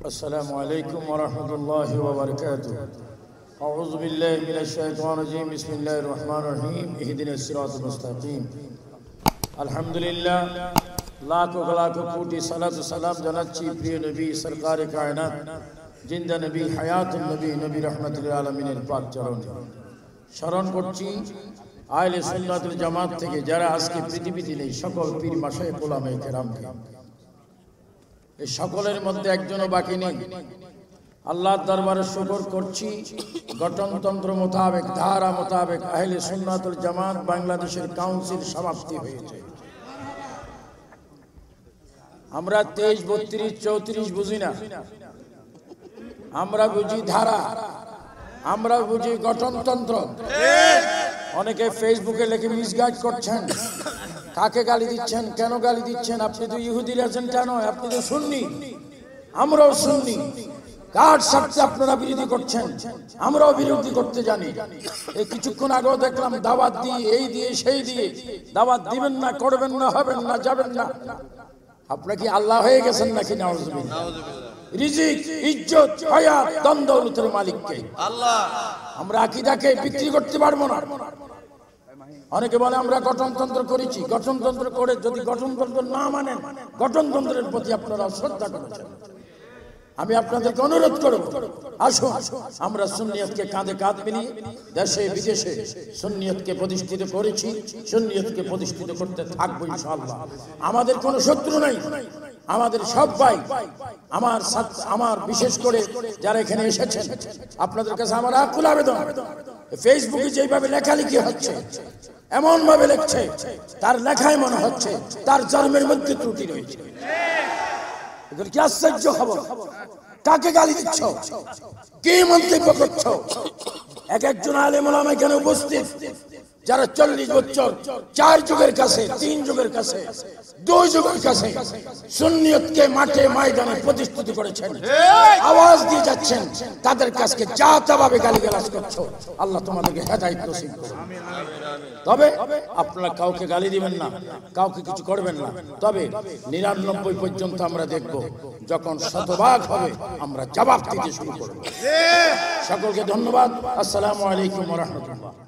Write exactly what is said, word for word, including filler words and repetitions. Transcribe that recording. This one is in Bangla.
السلام عليكم ورحمة الله وبركاته. أعوذ بالله من الشيطان الرجيم. بسم الله الرحمن الرحيم. اهدنا الصراط المستقيم. الحمد لله. লাখো লাখো কোটি সালাত ও সালাম জানাচ্ছি প্রিয় নবী সরকারে কায়নাত জিন্দা নবী হায়াতুন নবী নবী রাহমাতুল আলামিনের পাক চরণে। স্মরণ করছি আহলে সুন্নাতুল জামাত থেকে যারা আজকে পৃথিবীতে নেই, সকল পীর মাশায়েখ ওলামায়ে কেরামকে, এই সকলের মধ্যে একজনও বাকি নেই। আল্লাহর দরবারে শুকর করছি, গঠনতন্ত্র মোতাবেক, ধারা মোতাবেক আহলে সুন্নাতুল জামাত বাংলাদেশের কাউন্সিল সমাপ্তি হয়েছে। আমরা তেইশ বত্রিশ চৌত্রিশ বুঝি না, আমরা বুঝি ধারা, আমরা বুঝি গঠনতন্ত্র। অনেকে ফেসবুকে লিখে মিসগাইড করছেন, কাকে গালি দিচ্ছেন, কেন গালি দিচ্ছেন? আপনি তো ইহুদির এজেন্ট নয়, আপনি তো সুন্নি, আমরাও সুন্নি। কার স্বার্থে আপনারা বিরোধী করছেন? আমরাও বিরোধী করতে জানি। এই কিছুক্ষণ আগেও দেখলাম দাওয়াত দিয়ে, এই দিয়ে সেই দিয়ে, দাওয়াত দিবেন না, করবেন না, হবেন না, যাবেন না। আপনারা কি আল্লাহ হয়ে গেছেন নাকি? নাউজুবিল্লাহ। রিজিক, ইজ্জত, হায়াত, ধন দৌলতের মালিক কে? আল্লাহ। আমরা আকীদাকে বিক্রি করতে পারবো না। অনেকে বলে আমরা গঠনতন্ত্র করেছি। গঠনতন্ত্র করে যদি গঠনতন্ত্র না মানেন, গঠনতন্ত্রের প্রতি আপনারা শ্রদ্ধা করেছেন। আমি আপনাদেরকে অনুরোধ করব, আসুন আমরা সুন্নিয়তকে কাঁধে কাঁধ মিলিয়ে দেশে বিদেশে সুন্নিয়তকে প্রতিষ্ঠিত করেছি, সুন্নিয়তকে প্রতিষ্ঠিত করতে থাকবো ইনশাআল্লাহ। আমাদের কোনো শত্রু নাই, আমাদের সবাই, আমার আমার বিশেষ করে যারা এখানে এসেছেন, আপনাদের কাছে আমার আকুল আবেদন, ফেসবুকে যেভাবে লেখালেখি হচ্ছে, এমন ভাবে লিখছে তার লেখায় মনে হচ্ছে তার জন্মের মধ্যে ত্রুটি রয়েছে। এগুলো কি আশ্চর্য খবর? কাকে গালি দিচ্ছ? কি মন্তব্য করছো? এক একজন আলেম ওলামা এখানে উপস্থিত, যারা চল্লিশ বছর চার যুগের কাছে, তিন যুগের কাছে, দুই যুগের কাছে সুন্নিয়তকে মাঠে ময়দানে প্রতিষ্ঠিত করেছেন, আওয়াজ দিয়ে যাচ্ছেন, তাদের কাছে যা তাভাবে গালিগালাজ করছো, আল্লাহ তোমাদেরকে হেদায়েত নসিব করুন। তবে আপনারা কাউকে গালি দিবেন না, কাউকে কিছু করবেন না। তবে নিরানব্বই পর্যন্ত আমরা দেখব, যখন শতভাগ হবে আমরা জবাব দিতে শুরু করব। সকলকে ধন্যবাদ। আসসালামু আলাইকুম ওয়া রাহমাতুল্লাহ।